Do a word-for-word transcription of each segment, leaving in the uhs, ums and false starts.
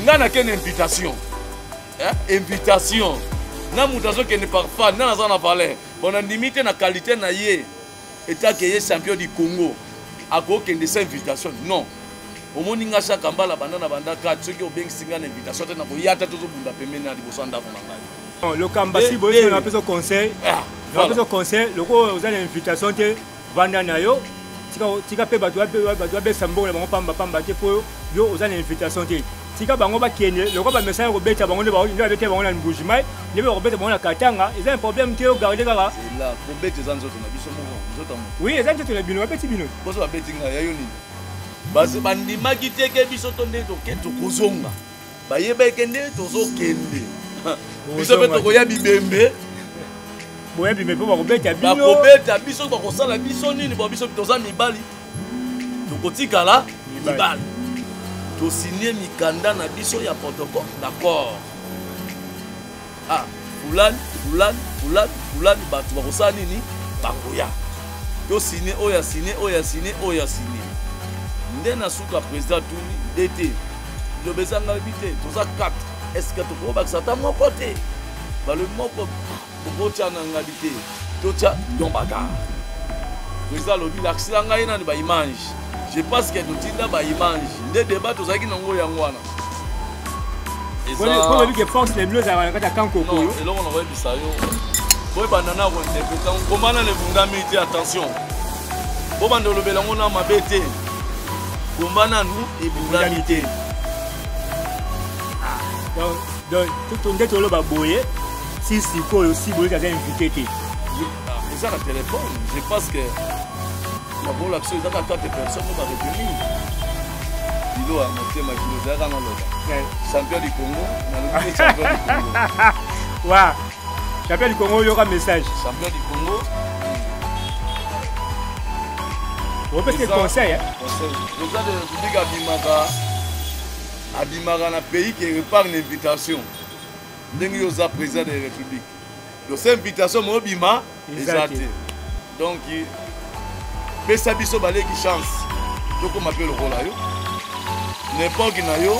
ngana ken invitation. Hein? Invitation. Na mutation qui n'est pas fan, na na valeur. Bon on limite na qualité na yé. État que yé champion du Congo. A ko ken de cette invitation. Non. Au moni nga shaka mbala banda na banda ka tsoki obengi singa na invitation te na ko yata to bunda pembe na liboso ndako na ngai. Le Kambasi boy on appelle ça conseil. On appelle ça conseil, le ko aux invitation te vanda na yo. Tika tika pe bato bato be sambo na bango pamba pamba te po yo aux invitation te. Tika bango ba kene, le ko ba message ko beta bango ne ba ndio avec bango na Mbujimai, ne ba ko beta bango na Katanga, ils ont un problème te garder kaka. C'est là, ko beta zanzo to na biso mo, nzoto mo. Oui, ezanzo to na bino, ba beti bino. Boso ba beti nga ya yo nini? Basi bandimaki te ke biso to nde to ke to kozonga. Ba yeba ke nde to zo kende. Biso pe to ko ya bibembe. Boya bimbe po ba ko beta bino. Ba ko beta biso ba ko sala biso nini ba biso to za mibali. To kotika la mibali. To signer mikanda na biso ya protocole d'accord. Ah, fulan, fulan, fulan, fulan ba to ba ko sala nini? Ba ko ya. To signer oya signer oya signer oya signer. Ndena suka président Touni d'été. Le bezanga habité, tous à quatre. Est-ce que tu peux pas que ça t'a mon côté? Bah le mot pour pour tu en habité. Tout ça dans bagarre. Président lobby l'accident ngaina ni ba image. Je pense que tout tinda ba image. Ndé débat tous aki nango yangwana. Et ça on dit que force les bleus à la kanko ko. Non, et là on aurait dit ça yo. Boy banana ko interpréter. Comment na le vungami attention. Bo bando lobela ngona mabete. Combana nous et vulgarité. Donc, donc tout le monde est là boyer. Si si quoi aussi boyer a invité. Mais ça le téléphone, je pense que la bonne action est à quatre personnes va retenir. Il doit monter ma kilo dans le champion du Congo, dans le champion du Congo. Ouais. Champion du Congo, il y aura un message. Champion du Congo. On peut te conseiller. Conseil. Le président de la République Abimaka, Abimaka, un pays qui répare une invitation. Dengue aux président de la République. Donc cette invitation, moi, Bima, exact. Donc, il ça biso balé qui chance. Donc on m'appelle le rôle là. N'importe qui n'a yo.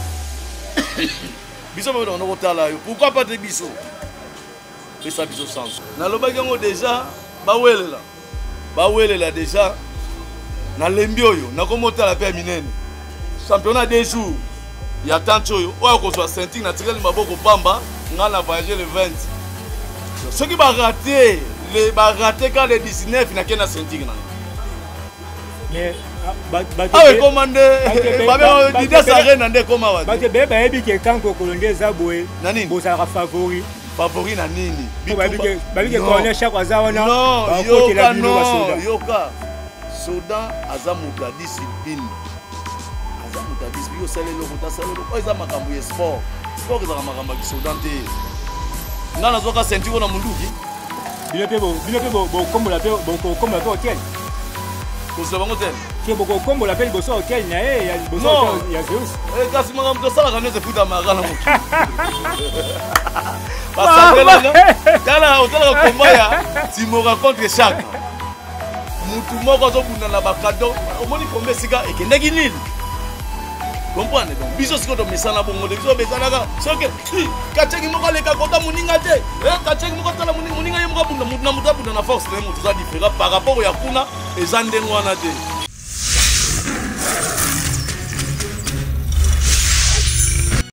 Biso va dans le retard là. Pourquoi pas de biso? Mais ça biso sens. Dans le bagango déjà, bah où elle est là? Bah où elle est là déjà? Na lembioyo na komota la paix minene championnat des jours il y a tant choyo oya ko soit ceinture na tirel maboko pamba ngana voyager le vingt ceux qui va rater les va rater quand le dix-neuf na kena ceinture na mais ba ba ah commandé ba ba dida sa reine ndé koma wa ba te be ba ebi ke kanko kolonde za boye na nini bo sa favori favori na nini ba bi ke ba bi ke connaît chaque fois wana non yoka non yoka Soda azamuta discipline azamuta discipline yo sale lo kota sale lo ko eza makambo ya sport sport eza makambo ya soda nte ngana zoka sentiko na munduki bino pe bo bino pe bo bo kombo la pe bo kombo la pe hotel ko se bango hotel ke bo kombo la pe bo so hotel na e ya bo so ya Zeus eh kasi makambo to sala kana se futa magana mo pasakela tala hotel ko komba ya Timora contre chaque mutu moko azobunda na bakado omoni kombe sika ekendeki nini comprendre donc biso siko to misana bongo de biso bezanaka soke kacheki moko leka kota muninga te eh kacheki moko tala muninga muninga ye moko bunda mutu na mutu abunda na force na mutu za différent par rapport ya kuna ezande ngwana te